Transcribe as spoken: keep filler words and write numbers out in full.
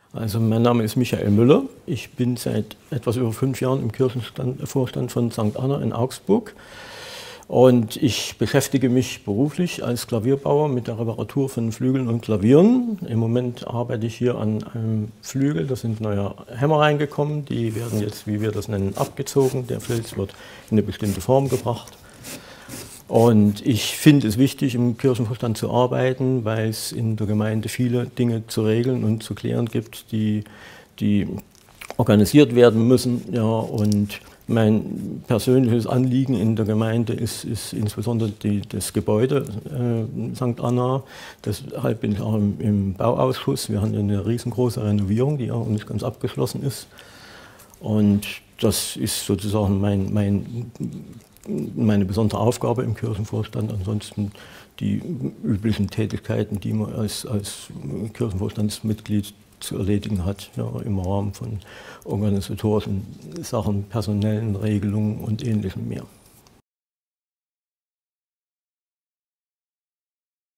Also mein Name ist Michael Müller. Ich bin seit etwas über fünf Jahren im Kirchenvorstand von Sankt Anna in Augsburg. Und ich beschäftige mich beruflich als Klavierbauer mit der Reparatur von Flügeln und Klavieren. Im Moment arbeite ich hier an einem Flügel, da sind neue Hämmer reingekommen. Die werden jetzt, wie wir das nennen, abgezogen. Der Filz wird in eine bestimmte Form gebracht. Und ich finde es wichtig, im Kirchenvorstand zu arbeiten, weil es in der Gemeinde viele Dinge zu regeln und zu klären gibt, die, die organisiert werden müssen. Ja, und mein persönliches Anliegen in der Gemeinde ist, ist insbesondere die, das Gebäude äh, Sankt Anna. Deshalb bin ich auch im, im Bauausschuss. Wir haben eine riesengroße Renovierung, die auch nicht ganz abgeschlossen ist. Und das ist sozusagen mein, mein, meine besondere Aufgabe im Kirchenvorstand. Ansonsten die üblichen Tätigkeiten, die man als, als Kirchenvorstandsmitglied zu erledigen hat, ja, im Rahmen von organisatorischen Sachen, personellen Regelungen und Ähnlichem mehr.